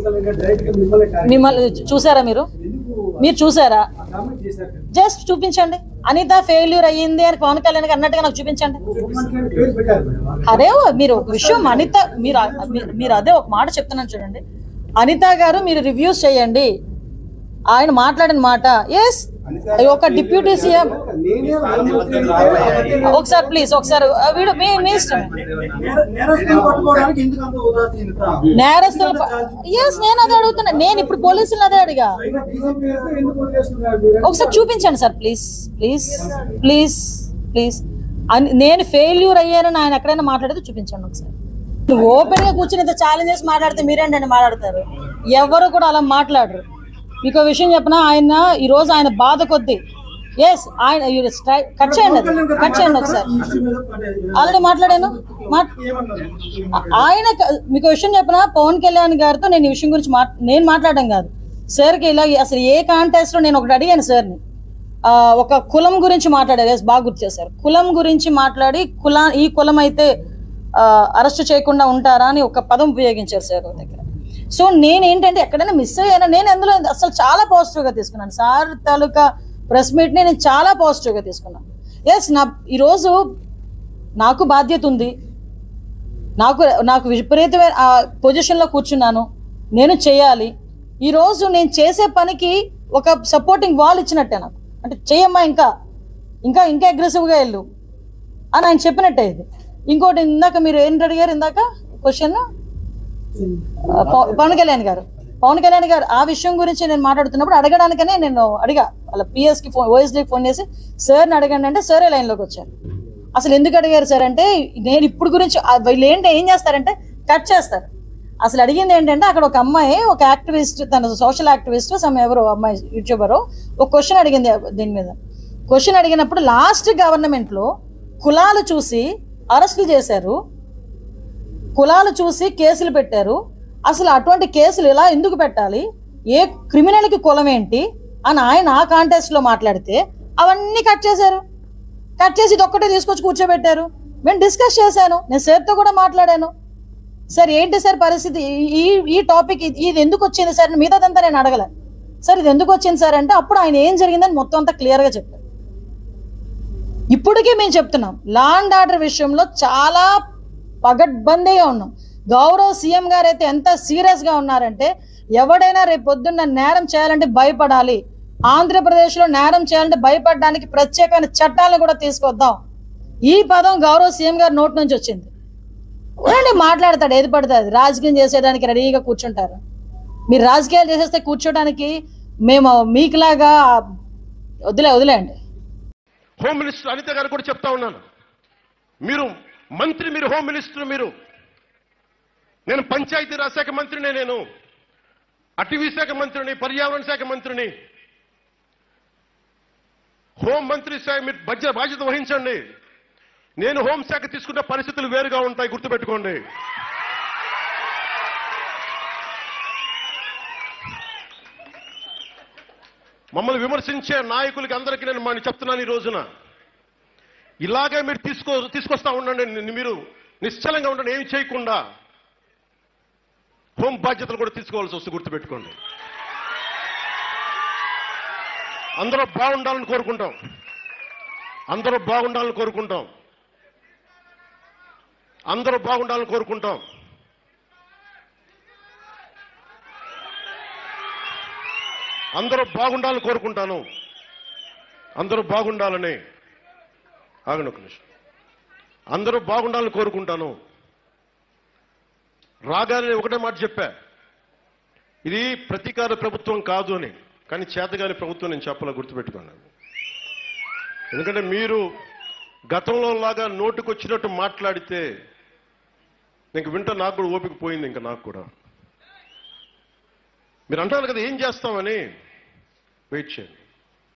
మిమ్మల్ని చూసారా మీరు చూసారా? జస్ట్ చూపించండి. అనిత ఫెయిల్యూర్ అయ్యింది అని పవన్ కళ్యాణ్ అన్నట్టుగా నాకు చూపించండి. అదే మీరు ఒక విషయం అనిత మీరు అదే ఒక మాట చెప్తున్నాను చూడండి. అనిత గారు మీరు రివ్యూస్ చేయండి. ఆయన మాట్లాడిన మాట ఎస్ ఒక డిప్యూటీ సీఎం ఒకసారి ప్లీజ్ ఒకసారి వీడు మీ ఇష్టం. నేరస్తులు ఎస్ నేను అదే అడుగుతున్నా. నేను ఇప్పుడు పోలీసులు అదే అడిగా. ఒకసారి చూపించండి sir please please please please. నేను ఫెయిల్యూర్ అయ్యానని ఆయన ఎక్కడైనా మాట్లాడితే చూపించండి ఒకసారి. ఓపెన్ గా కూర్చుని ఇంత ఛాలెంజ్ చేసి మాట్లాడితే మీరేంటండి మాట్లాడతారు? ఎవరు కూడా అలా మాట్లాడరు. మీకు విషయం చెప్పిన ఆయన ఈరోజు ఆయన బాధ కొద్ది ఎస్ ఆయన కట్ చేయండి ఒకసారి. ఆల్రెడీ మాట్లాడాను. ఆయన మీకు విషయం చెప్పిన పవన్ కళ్యాణ్ గారితో నేను ఈ విషయం గురించి నేను మాట్లాడడం కాదు సార్కి. ఇలా అసలు ఏ కాంటెస్ట్ లో నేను ఒకటి అడిగాను సార్ని. ఒక కులం గురించి మాట్లాడారు. ఎస్ బాగా గుర్తు చేశారు. కులం గురించి మాట్లాడి ఈ కులం అయితే అరెస్ట్ చేయకుండా ఉంటారా అని ఒక పదం ఉపయోగించారు సార్ దగ్గర. సో నేనేంటంటే ఎక్కడైనా మిస్ అయ్యాను. నేను అందులో అసలు చాలా పాజిటివ్గా తీసుకున్నాను. సార్ తాలూకా ప్రెస్ మీట్ని నేను చాలా పాజిటివ్గా తీసుకున్నాను. ఎస్ ఈరోజు నాకు బాధ్యత ఉంది. నాకు విపరీతమైన పొజిషన్లో కూర్చున్నాను. నేను చేయాలి. ఈరోజు నేను చేసే పనికి ఒక సపోర్టింగ్ వాల్ ఇచ్చినట్టే నాకు. అంటే చేయమ్మా ఇంకా ఇంకా ఇంకా అగ్రెసివ్గా వెళ్ళు అని ఆయన చెప్పినట్టే ఇది. ఇంకోటి ఇందాక మీరు ఏంటి అడిగారు ఇందాక క్వశ్చన్ పవన్ కళ్యాణ్ గారు ఆ విషయం గురించి నేను మాట్లాడుతున్నప్పుడు అడగడానికనే నేను అడిగా. వాళ్ళ పిఎస్కి ఓఎస్డీకి ఫోన్ చేసి సార్ని అడగండి అంటే సరే లైన్లోకి వచ్చారు. అసలు ఎందుకు అడిగారు సార్ అంటే నేను ఇప్పుడు గురించి వీళ్ళు ఏం చేస్తారంటే కట్ చేస్తారు. అసలు అడిగింది ఏంటంటే అక్కడ ఒక అమ్మాయి ఒక యాక్టివిస్ట్ తన సోషల్ యాక్టివిస్ట్ ఎవరో అమ్మాయి యూట్యూబర్ ఒక క్వశ్చన్ అడిగింది దీని మీద. క్వశ్చన్ అడిగినప్పుడు లాస్ట్ గవర్నమెంట్లో కులాలు చూసి అరెస్టులు చేశారు, కులాలు చూసి కేసులు పెట్టారు. అసలు అటువంటి కేసులు ఇలా ఎందుకు పెట్టాలి, ఏ క్రిమినల్కి కులం ఏంటి అని ఆయన ఆ కాంటెస్ట్లో మాట్లాడితే అవన్నీ కట్ చేశారు. కట్ చేసి ఇది ఒక్కటే తీసుకొచ్చి కూర్చోబెట్టారు. మేము డిస్కస్ చేశాను. నేను సార్తో కూడా మాట్లాడాను. సార్ ఏంటి సార్ పరిస్థితి, ఈ టాపిక్ ఇది ఎందుకు వచ్చింది సార్ మిగతాదంతా నేను అడగలే. సార్ ఇది ఎందుకు వచ్చింది సార్ అంటే అప్పుడు ఆయన ఏం జరిగిందని మొత్తం అంతా క్లియర్గా చెప్పారు. ఇప్పటికీ మేము చెప్తున్నాం లా అండ్ ఆర్డర్ విషయంలో చాలా పగడ్బందీగా ఉన్నాం. గౌరవ సీఎం గారు అయితే ఎంత సీరియస్గా ఉన్నారంటే ఎవడైనా రేపు పొద్దున్న నేరం చేయాలంటే భయపడాలి. ఆంధ్రప్రదేశ్లో నేరం చేయాలంటే భయపడడానికి ప్రత్యేకమైన చట్టాలను కూడా తీసుకొద్దాం. ఈ పదం గౌరవ సీఎం గారి నోటి నుంచి వచ్చింది. మాట్లాడతాడు ఏది పడుతుంది. రాజకీయం చేసేయడానికి రెడీగా కూర్చుంటారు. మీరు రాజకీయాలు చేసేస్తే కూర్చోడానికి మేము మీకులాగా వదిలేయండి. హోమ్ మినిస్టర్ అనిత గారు కూడా చెప్తా ఉన్నాను. మీరు మంత్రి, మీరు హోమ్ మినిస్టర్, నేను పంచాయతీరాజ్ శాఖ మంత్రిని, నేను అటవీ శాఖ మంత్రిని, పర్యావరణ శాఖ మంత్రిని. హోం మంత్రి శాఖ మీరు బాధ్యత వహించండి. నేను హోంశాఖ తీసుకున్న పరిస్థితులు వేరుగా ఉంటాయి, గుర్తుపెట్టుకోండి. మమ్మల్ని విమర్శించే నాయకులకి అందరికీ నేను చెప్తున్నాను ఈ రోజున, ఇలాగే మీరు తీసుకొస్తా ఉండండి. మీరు నిశ్చలంగా ఉండండి, ఏమి చేయకుండా. హోం బాధ్యతలు కూడా తీసుకోవాల్సి వస్తుంది, గుర్తుపెట్టుకోండి. అందరూ బాగుండాలని కోరుకుంటాం. అందరూ బాగుండాలని కోరుకుంటాం. అందరూ బాగుండాలని కోరుకుంటాం. అందరూ బాగుండాలని కోరుకుంటాను. అందరూ బాగుండాలని, ఆగండి ఒక నిమిషం, అందరూ బాగుండాలని కోరుకుంటాను. రాగానే ఒకటే మాట చెప్పా, ఇది ప్రతీకార ప్రభుత్వం కాదు అని. కానీ చేతగాని ప్రభుత్వం నేను చెప్పాలా, గుర్తుపెట్టుకున్నాను. ఎందుకంటే మీరు గతంలో లాగా నోటుకొచ్చినట్టు మాట్లాడితే ఇంక నాకు కూడా ఓపిక పోయింది. ఇంకా నాకు కూడా మీరు అంటారు కదా ఏం చేస్తామని, వెయిట్ చేయండి.